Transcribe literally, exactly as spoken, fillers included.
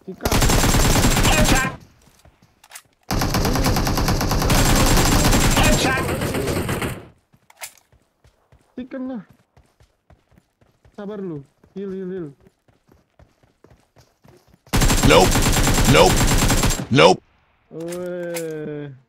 Tika. Headshot. Headshot. Chicken lah. Sabar lu. Heal, heal, heal. Nope. Nope. Nope. Weh.